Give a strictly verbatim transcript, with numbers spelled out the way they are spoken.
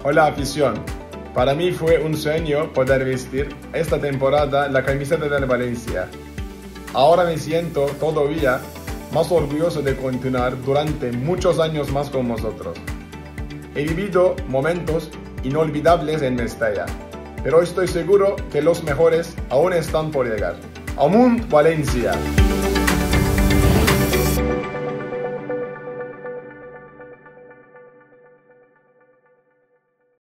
Hola afición, para mí fue un sueño poder vestir esta temporada la camiseta del Valencia. Ahora me siento todavía más orgulloso de continuar durante muchos años más con vosotros. He vivido momentos inolvidables en Mestalla, pero estoy seguro que los mejores aún están por llegar. ¡Amunt Valencia!